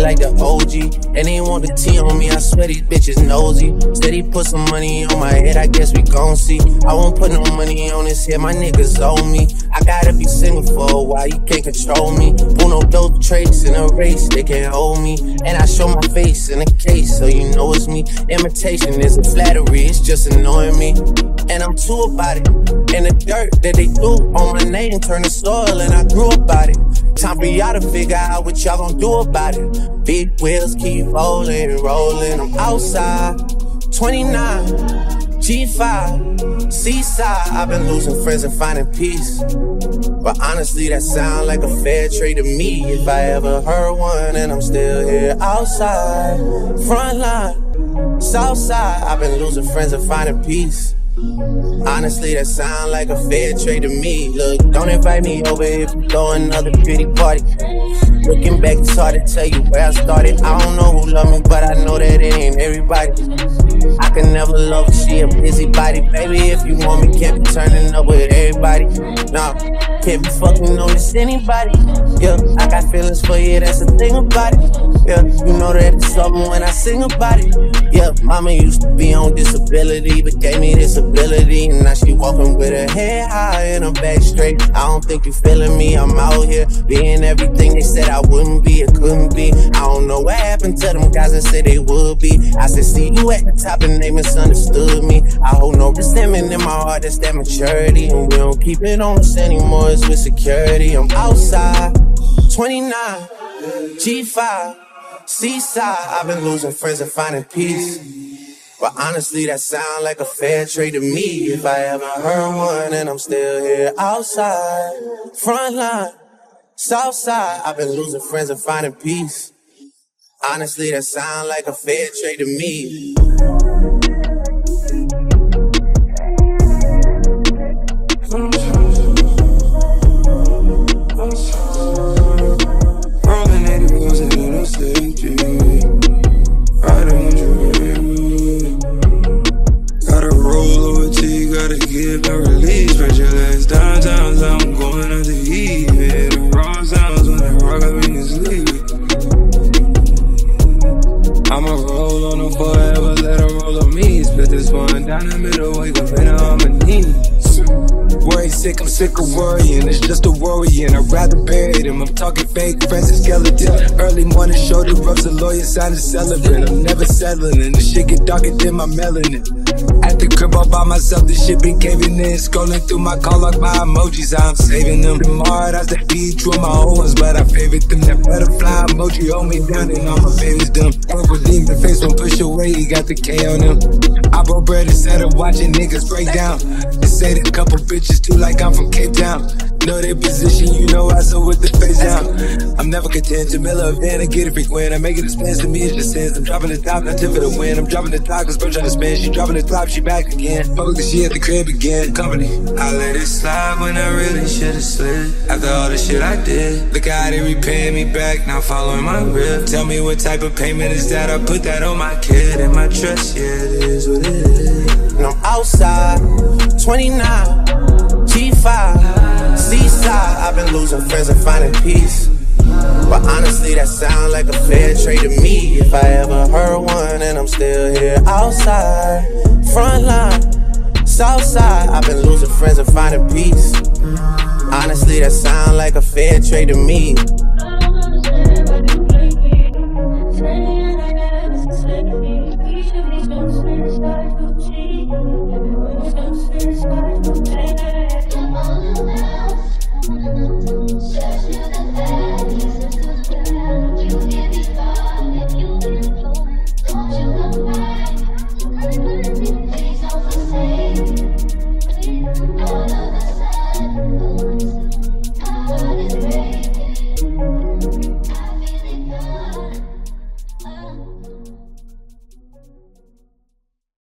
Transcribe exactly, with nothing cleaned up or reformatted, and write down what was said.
like the O G. And they want the T on me, I swear these bitches nosy. Steady put some money on my head, I guess we gon' see. I won't put no money on this here, my niggas owe me. I gotta be single for a while, you can't control me. Uno dope traits in a race, they can't hold me. And I show my face in a case, so you know it's me. Imitation isn't flattery, it's just annoying me. And I'm too about it. And the dirt that they threw on my name turned to soil, and I grew about it. Time for y'all to figure out what y'all gon' do about it. Big wheels keep rolling, rolling. I'm outside, twenty-nine, G five, seaside. I've been losing friends and finding peace. But honestly, that sound like a fair trade to me. If I ever heard one, and I'm still here outside, front line, south side. I've been losing friends and finding peace. Honestly, that sound like a fair trade to me. Look, don't invite me over if you throw another pretty party. Looking back, it's hard to tell you where I started. I don't know who love me, but I know that it ain't everybody. I can never love her, she a busybody. Baby, if you want me, can't be turning up with everybody. Nah, can't be fucking on this anybody. Yeah, I got feelings for you, that's the thing about it. Yeah, you know that it's something when I sing about it. Yeah, mama used to be on disability, but gave me this ability. And now she walking with her head high and her back straight. I don't think you feeling me, I'm out here being everything they said I wouldn't be, it couldn't be. I don't know what happened to them guys that said they would be. I said, see you at the top and they misunderstood me. I hold no resentment in my heart, that's that maturity. And we don't keep it on us anymore, it's with security. I'm outside, twenty-nine, G five, seaside. I've been losing friends and finding peace. But honestly, that sound like a fair trade to me. If I ever heard one, and I'm still here outside, front line, south side. I've been losing friends and finding peace. Honestly, that sound like a fair trade to me. Rolling eighty wheels in a stage, riding you. Gotta roll over till you gotta give no release. Spread your legs downtown, I'm going out to eat. Yeah, the raw sounds when I rock up in this league. I'ma roll on them forever, let her roll on me. Split this one down the middle, wake up in harmony. Worry sick, I'm sick of worrying, it's just a worrying. I'd rather bury them, I'm talking fake friends and skeletons. Early morning shoulder rubs, a lawyer sign a celebrant. I'm never settling, and the shit get darker than my melanin. At the crib all by myself, this shit been caving in. Scrolling through my call log, my emojis, I'm saving them. Tomorrow, that's the beat, true my old ones, but I favorite them. That butterfly emoji hold me down, and all my babies dumb. Purple demon face won't push away, he got the K on him. I broke bread instead of watching niggas break down. They say that couple bitches too like I'm from Cape Town. Know their position, you know I so with the face down. I'm never content, Jamila event, I get it frequent. I make it expense to me, it's just sense. I'm dropping the top, not tip for the win. I'm dropping the top, cause bro trying to spin. She dropping the top, she back again. Fuck the shit at the crib again. Company, I let it slide when I really should've slid. After all the shit I did, look how they repaying me back, now following my rip. Tell me what type of payment is that, I put that on my kid and my trust, yeah, it is what it is. And I'm outside, twenty-nine, G five, seaside. I've been losing friends and finding peace. But honestly, that sound like a fair trade to me. If I ever heard one, and I'm still here outside, front line, south side. I've been losing friends and finding peace. Honestly, that sound like a fair trade to me.